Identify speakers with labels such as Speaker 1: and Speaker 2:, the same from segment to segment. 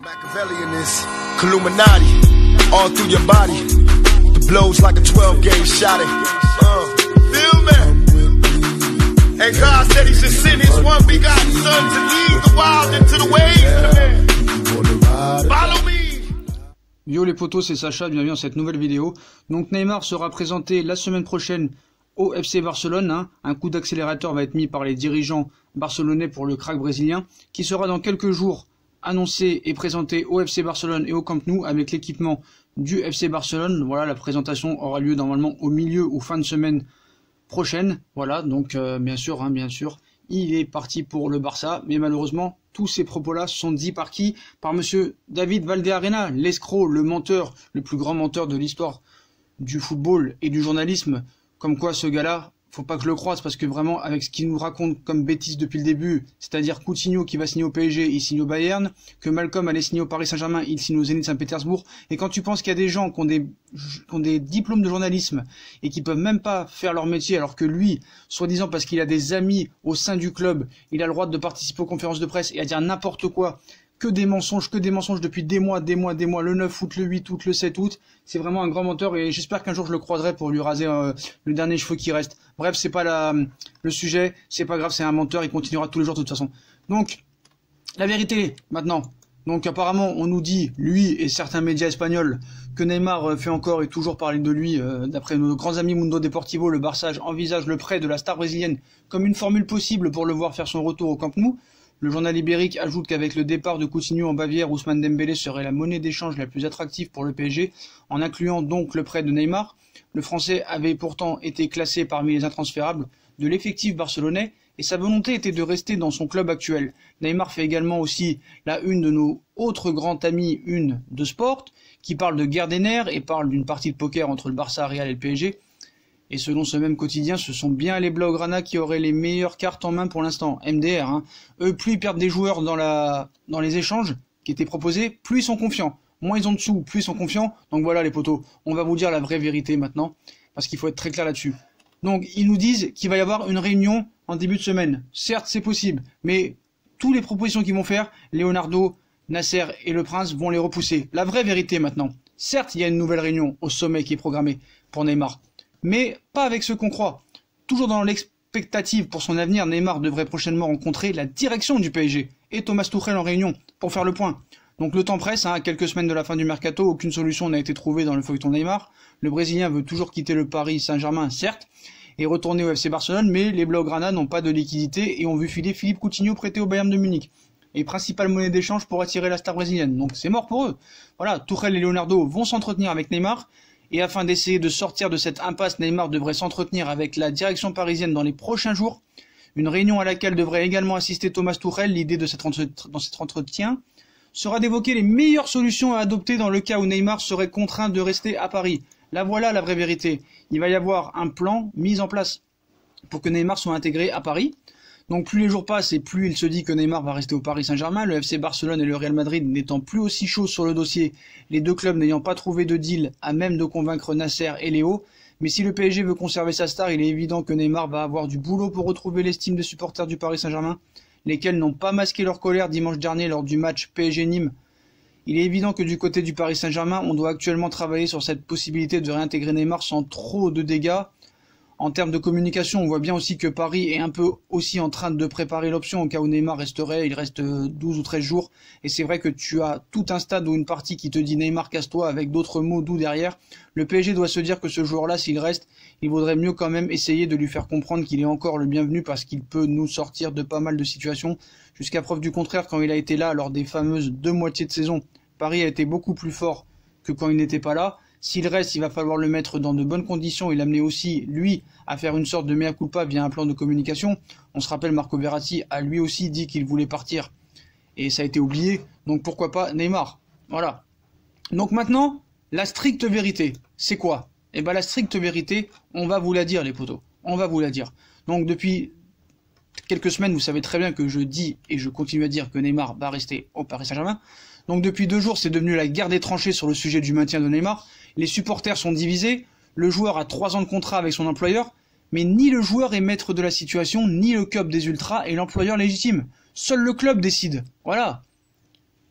Speaker 1: Machiavelli in this Illuminati, all through your body. The blows like a 12-gauge shot. Feel me? And God said He should send His one begotten Son to lead the wild into the ways. Follow me.
Speaker 2: Yo les potos, c'est Sacha, bienvenue dans cette nouvelle vidéo. Donc Neymar sera présenté la semaine prochaine au FC Barcelone. Un coup d'accélérateur va être mis par les dirigeants barcelonais pour le crack brésilien, qui sera dans quelques jours annoncé et présenté au FC Barcelone et au Camp Nou avec l'équipement du FC Barcelone. Voilà, la présentation aura lieu normalement au milieu ou fin de semaine prochaine. Voilà, donc bien sûr, il est parti pour le Barça, mais malheureusement, tous ces propos-là sont dits par qui? Par monsieur David Valderrama, l'escroc, le menteur, le plus grand menteur de l'histoire du football et du journalisme. Comme quoi, ce gars-là, faut pas que je le croise, parce que vraiment, avec ce qu'il nous raconte comme bêtise depuis le début, c'est-à-dire Coutinho qui va signer au PSG, il signe au Bayern, que Malcolm allait signer au Paris Saint-Germain, il signe au Zénith Saint-Pétersbourg, et quand tu penses qu'il y a des gens qui ont des diplômes de journalisme, et qui peuvent même pas faire leur métier, alors que lui, soi-disant parce qu'il a des amis au sein du club, il a le droit de participer aux conférences de presse et à dire n'importe quoi, que des mensonges depuis des mois, le 9 août, le 8 août, le 7 août. C'est vraiment un grand menteur et j'espère qu'un jour je le croiserai pour lui raser le dernier cheveu qui reste. Bref, c'est pas le sujet, c'est pas grave, c'est un menteur, il continuera tous les jours de toute façon. Donc, la vérité, maintenant. Donc apparemment, on nous dit, lui et certains médias espagnols, que Neymar fait encore et toujours parler de lui. D'après nos grands amis Mundo Deportivo, le Barça envisage le prêt de la star brésilienne comme une formule possible pour le voir faire son retour au Camp Nou. Le journal ibérique ajoute qu'avec le départ de Coutinho en Bavière, Ousmane Dembélé serait la monnaie d'échange la plus attractive pour le PSG, en incluant donc le prêt de Neymar. Le Français avait pourtant été classé parmi les intransférables de l'effectif barcelonais et sa volonté était de rester dans son club actuel. Neymar fait également aussi la une de nos autres grands amis, une de Sport, qui parle de guerre des nerfs et parle d'une partie de poker entre le Barça, Real et le PSG. Et selon ce même quotidien, ce sont bien les Blaugrana qui auraient les meilleures cartes en main pour l'instant. MDR, Eux, plus ils perdent des joueurs dans les échanges qui étaient proposés, plus ils sont confiants. Moins ils ont de sous, plus ils sont confiants. Donc voilà les potos, on va vous dire la vraie vérité maintenant, parce qu'il faut être très clair là-dessus. Donc ils nous disent qu'il va y avoir une réunion en début de semaine. Certes, c'est possible, mais toutes les propositions qu'ils vont faire, Leonardo, Nasser et le Prince vont les repousser. La vraie vérité maintenant. Certes, il y a une nouvelle réunion au sommet qui est programmée pour Neymar. Mais pas avec ce qu'on croit. Toujours dans l'expectative pour son avenir, Neymar devrait prochainement rencontrer la direction du PSG et Thomas Tuchel en réunion pour faire le point. Donc le temps presse, à quelques semaines de la fin du mercato, aucune solution n'a été trouvée dans le feuilleton Neymar. Le Brésilien veut toujours quitter le Paris Saint-Germain, certes, et retourner au FC Barcelone, mais les Blaugrana n'ont pas de liquidité et ont vu filer Philippe Coutinho prêté au Bayern de Munich. Et principale monnaie d'échange pour attirer la star brésilienne. Donc c'est mort pour eux. Voilà, Tuchel et Leonardo vont s'entretenir avec Neymar. Et afin d'essayer de sortir de cette impasse, Neymar devrait s'entretenir avec la direction parisienne dans les prochains jours. Une réunion à laquelle devrait également assister Thomas Tuchel. L'idée de dans cet entretien sera d'évoquer les meilleures solutions à adopter dans le cas où Neymar serait contraint de rester à Paris. Là voilà la vraie vérité. Il va y avoir un plan mis en place pour que Neymar soit intégré à Paris. Donc plus les jours passent et plus il se dit que Neymar va rester au Paris Saint-Germain, le FC Barcelone et le Real Madrid n'étant plus aussi chauds sur le dossier, les deux clubs n'ayant pas trouvé de deal à même de convaincre Nasser et Léo. Mais si le PSG veut conserver sa star, il est évident que Neymar va avoir du boulot pour retrouver l'estime des supporters du Paris Saint-Germain, lesquels n'ont pas masqué leur colère dimanche dernier lors du match PSG-Nîmes. Il est évident que du côté du Paris Saint-Germain, on doit actuellement travailler sur cette possibilité de réintégrer Neymar sans trop de dégâts. En termes de communication, on voit bien aussi que Paris est un peu aussi en train de préparer l'option au cas où Neymar resterait. Il reste 12 ou 13 jours. Et c'est vrai que tu as tout un stade ou une partie qui te dit Neymar casse-toi avec d'autres mots doux derrière. Le PSG doit se dire que ce joueur-là, s'il reste, il vaudrait mieux quand même essayer de lui faire comprendre qu'il est encore le bienvenu parce qu'il peut nous sortir de pas mal de situations. Jusqu'à preuve du contraire, quand il a été là lors des fameuses 2 moitiés de saison, Paris a été beaucoup plus fort que quand il n'était pas là. S'il reste, il va falloir le mettre dans de bonnes conditions et l'amener aussi, lui, à faire une sorte de mea culpa via un plan de communication. On se rappelle, Marco Verratti a lui aussi dit qu'il voulait partir et ça a été oublié. Donc pourquoi pas Neymar? Voilà. Donc maintenant, la stricte vérité, c'est quoi? Eh ben la stricte vérité, on va vous la dire les potos. On va vous la dire. Donc depuis quelques semaines, vous savez très bien que je dis et je continue à dire que Neymar va rester au Paris Saint-Germain. Donc depuis 2 jours, c'est devenu la guerre des tranchées sur le sujet du maintien de Neymar. Les supporters sont divisés, le joueur a 3 ans de contrat avec son employeur, mais ni le joueur est maître de la situation, ni le club des ultras est l'employeur légitime. Seul le club décide. Voilà.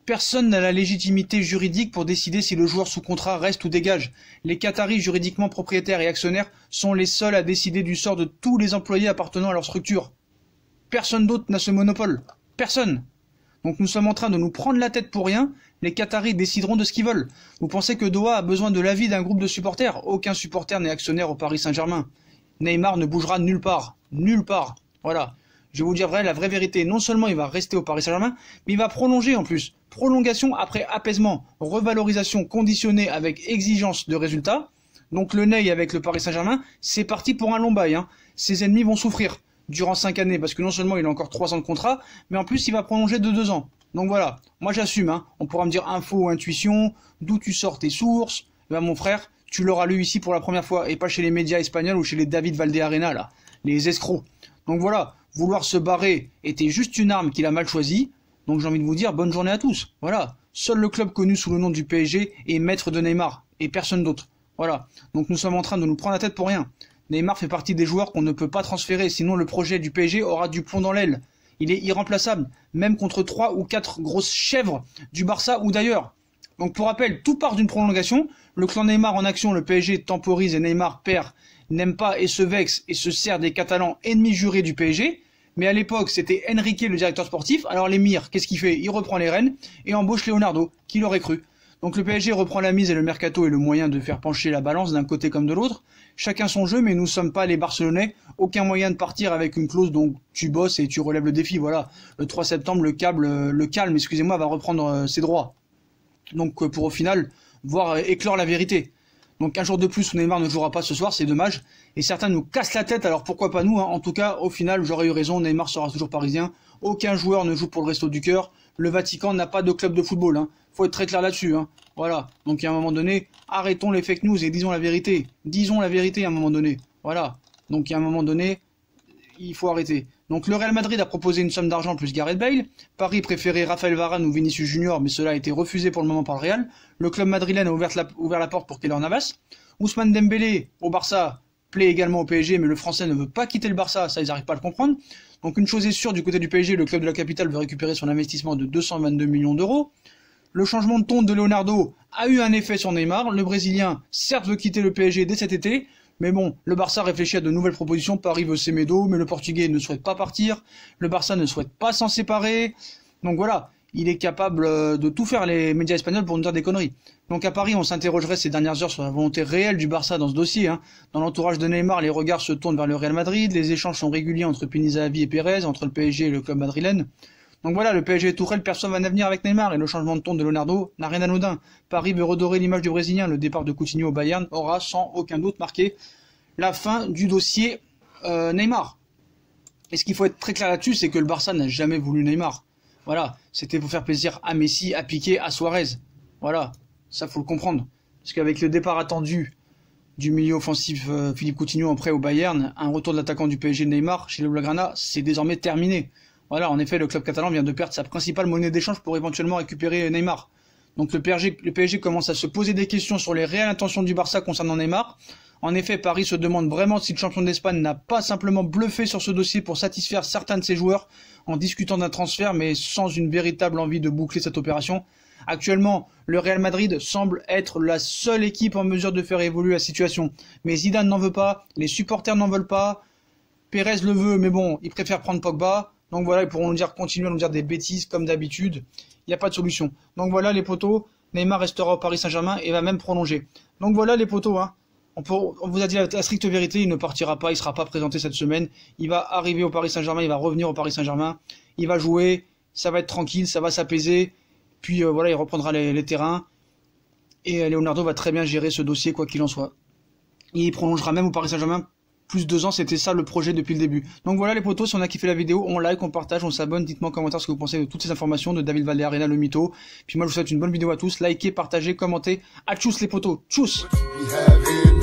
Speaker 2: Personne n'a la légitimité juridique pour décider si le joueur sous contrat reste ou dégage. Les Qataris juridiquement propriétaires et actionnaires sont les seuls à décider du sort de tous les employés appartenant à leur structure. Personne d'autre n'a ce monopole. Personne. Donc nous sommes en train de nous prendre la tête pour rien. Les Qataris décideront de ce qu'ils veulent. Vous pensez que Doha a besoin de l'avis d'un groupe de supporters? Aucun supporter n'est actionnaire au Paris Saint-Germain. Neymar ne bougera nulle part. Nulle part. Voilà. Je vais vous dire la vraie vérité. Non seulement il va rester au Paris Saint-Germain, mais il va prolonger en plus. Prolongation après apaisement. Revalorisation conditionnée avec exigence de résultats. Donc le Ney avec le Paris Saint-Germain, c'est parti pour un long bail. Ses ennemis vont souffrir durant 5 années, parce que non seulement il a encore 3 ans de contrat, mais en plus il va prolonger de 2 ans. Donc voilà, moi j'assume, On pourra me dire info ou intuition, d'où tu sors tes sources. Ben mon frère, tu l'auras lu ici pour la première fois, et pas chez les médias espagnols ou chez les David Valdearena, là, les escrocs. Donc voilà, vouloir se barrer était juste une arme qu'il a mal choisie, donc j'ai envie de vous dire bonne journée à tous. Voilà, seul le club connu sous le nom du PSG est maître de Neymar, et personne d'autre. Voilà, donc nous sommes en train de nous prendre la tête pour rien. Neymar fait partie des joueurs qu'on ne peut pas transférer, sinon le projet du PSG aura du plomb dans l'aile. Il est irremplaçable, même contre 3 ou 4 grosses chèvres du Barça ou d'ailleurs. Donc pour rappel, tout part d'une prolongation. Le clan Neymar en action, le PSG temporise et Neymar perd, n'aime pas et se vexe et se sert des Catalans ennemis jurés du PSG. Mais à l'époque, c'était Enrique le directeur sportif. Alors l'émir, qu'est-ce qu'il fait? Il reprend les rênes et embauche Leonardo, qui l'aurait cru. Donc le PSG reprend la mise et le mercato est le moyen de faire pencher la balance d'un côté comme de l'autre. Chacun son jeu, mais nous ne sommes pas les Barcelonais. Aucun moyen de partir avec une clause dont tu bosses et tu relèves le défi. Voilà, le 3 septembre, le calme, excusez-moi, va reprendre ses droits. Donc pour au final, voir éclore la vérité. Donc un jour de plus où Neymar ne jouera pas ce soir, c'est dommage. Et certains nous cassent la tête, alors pourquoi pas nous, En tout cas, au final, j'aurais eu raison, Neymar sera toujours parisien. Aucun joueur ne joue pour le Resto du Cœur. Le Vatican n'a pas de club de football, Faut être très clair là-dessus, Voilà. Donc à un moment donné, arrêtons les fake news et disons la vérité. Disons la vérité à un moment donné. Voilà. Donc à un moment donné, il faut arrêter. Donc le Real Madrid a proposé une somme d'argent plus Gareth Bale. Paris préférait Raphaël Varane ou Vinicius Junior, mais cela a été refusé pour le moment par le Real. Le club madrilène a ouvert la porte pour Keylor Navas. Ousmane Dembélé au Barça plaît également au PSG, mais le Français ne veut pas quitter le Barça, ça ils n'arrivent pas à le comprendre. Donc une chose est sûre, du côté du PSG, le club de la capitale veut récupérer son investissement de 222 millions d'euros. Le changement de ton de Leonardo a eu un effet sur Neymar. Le Brésilien, certes, veut quitter le PSG dès cet été, mais bon, le Barça réfléchit à de nouvelles propositions. Paris veut Semedo, mais le Portugais ne souhaite pas partir. Le Barça ne souhaite pas s'en séparer. Donc voilà, il est capable de tout faire, les médias espagnols, pour nous dire des conneries. Donc à Paris, on s'interrogerait ces dernières heures sur la volonté réelle du Barça dans ce dossier. Dans l'entourage de Neymar, les regards se tournent vers le Real Madrid. Les échanges sont réguliers entre Pinizahavi et Pérez, entre le PSG et le club madrilène. Donc voilà, le PSG et Tourelle perçoivent un avenir avec Neymar et le changement de ton de Leonardo n'a rien d'anodin. Paris veut redorer l'image du Brésilien. Le départ de Coutinho au Bayern aura sans aucun doute marqué la fin du dossier Neymar. Et ce qu'il faut être très clair là-dessus, c'est que le Barça n'a jamais voulu Neymar. Voilà, c'était pour faire plaisir à Messi, à Piqué, à Suarez. Voilà, ça faut le comprendre. Parce qu'avec le départ attendu du milieu offensif Philippe Coutinho en prêt au Bayern, un retour de l'attaquant du PSG Neymar chez le Blaugrana, c'est désormais terminé. Voilà, en effet, le club catalan vient de perdre sa principale monnaie d'échange pour éventuellement récupérer Neymar. Donc le PSG commence à se poser des questions sur les réelles intentions du Barça concernant Neymar. En effet, Paris se demande vraiment si le champion d'Espagne n'a pas simplement bluffé sur ce dossier pour satisfaire certains de ses joueurs en discutant d'un transfert, mais sans une véritable envie de boucler cette opération. Actuellement, le Real Madrid semble être la seule équipe en mesure de faire évoluer la situation. Mais Zidane n'en veut pas, les supporters n'en veulent pas, Pérez le veut, mais bon, il préfère prendre Pogba. Donc voilà, ils pourront continuer à nous dire des bêtises comme d'habitude. Il n'y a pas de solution. Donc voilà les potos, Neymar restera au Paris Saint-Germain et va même prolonger. Donc voilà les potos, on vous a dit la stricte vérité, il ne partira pas, il ne sera pas présenté cette semaine. Il va arriver au Paris Saint-Germain, il va revenir au Paris Saint-Germain. Il va jouer, ça va être tranquille, ça va s'apaiser. Puis voilà, il reprendra les terrains. Et Leonardo va très bien gérer ce dossier, quoi qu'il en soit. Il prolongera même au Paris Saint-Germain. Plus 2 ans, c'était ça le projet depuis le début. Donc voilà les potos, si on a kiffé la vidéo, on like, on partage, on s'abonne, dites-moi en commentaire ce que vous pensez de toutes ces informations de David Valdearena, le mytho. Puis moi je vous souhaite une bonne vidéo à tous, likez, partagez, commentez. À tchuss les potos, tchuss.